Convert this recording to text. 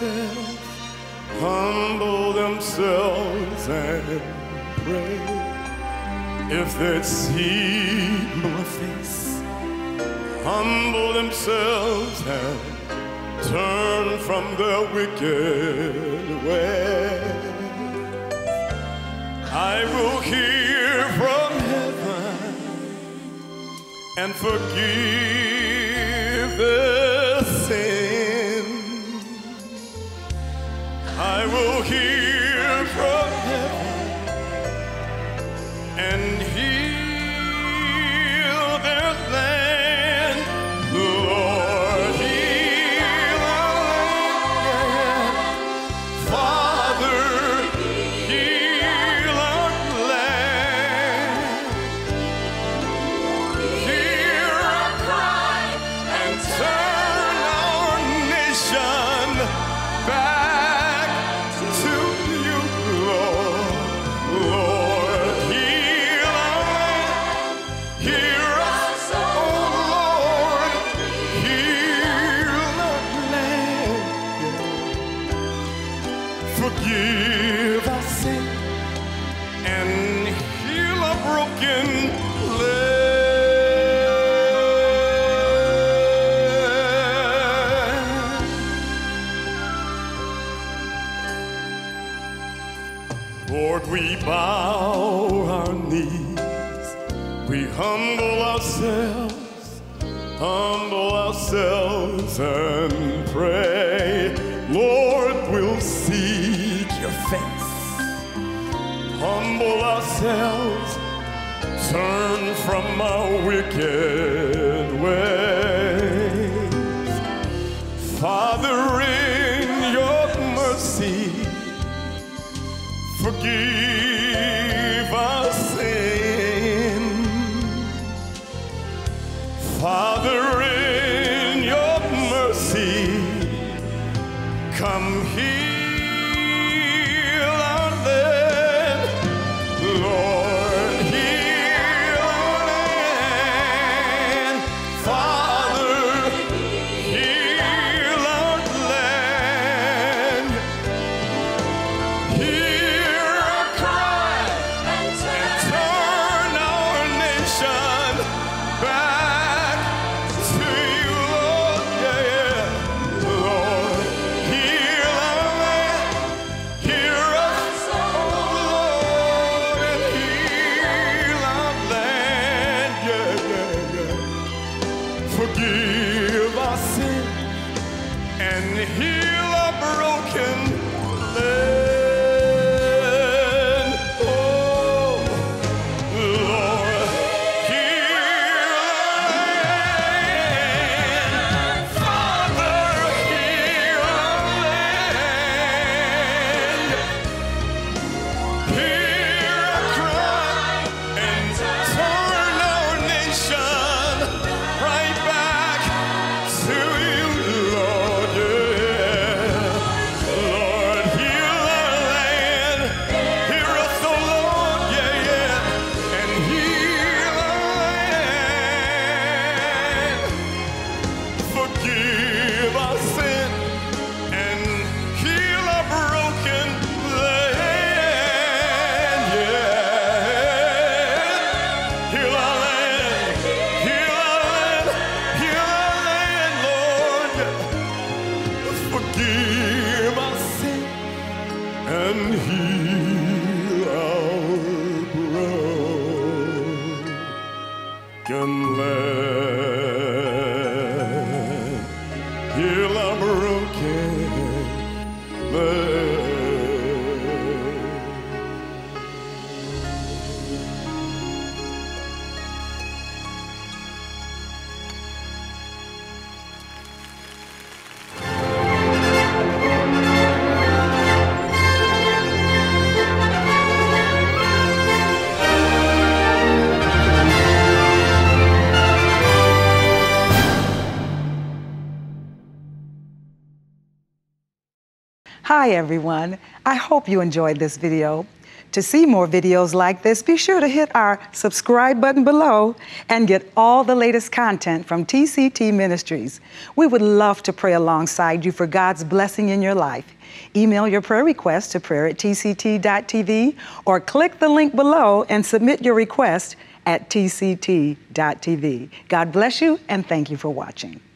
ourselves, humble themselves and pray. If they'd see my face, humble themselves and turn from their wicked way, I will hear from heaven and forgive their sin. I will hear from heaven and heal their land. Lord, heal our land. Father, heal our land. Hear our cry and turn our nation back to you, Lord. Lord, heal our land. Hear us, oh Lord. Heal our land. Forgive our sin and heal our broken land. Lord, we bow our knees, we humble ourselves and pray. Lord, we'll seek your face, humble ourselves, turn from our wicked ways. Father, in your mercy, forgive our sin. Father, in your mercy, come heal our land. Lord, heal our land. Father, heal our land. Hear our cry and turn our nation back to you, Lord. Yeah, yeah. Lord, heal our land. Hear us, oh Lord, and heal our land. Yeah, yeah, yeah. Forgive our sin and heal our broken land. Oh, Lord, heal our land. Father, heal our land. Hear our cry and turn our nation right back to you, Lord. Yeah. Lord, heal our land. Hear us, oh Lord, yeah, yeah, and heal our land. Forgive our sin and heal our broken land. Yeah. Heal our land. Heal our land. Heal our land, Lord. Forgive our sin and heal our broken land. Heal our broken land. Hi everyone, I hope you enjoyed this video. To see more videos like this, be sure to hit our subscribe button below and get all the latest content from TCT Ministries. We would love to pray alongside you for God's blessing in your life. Email your prayer request to prayer@tct.tv or click the link below and submit your request at tct.tv. God bless you and thank you for watching.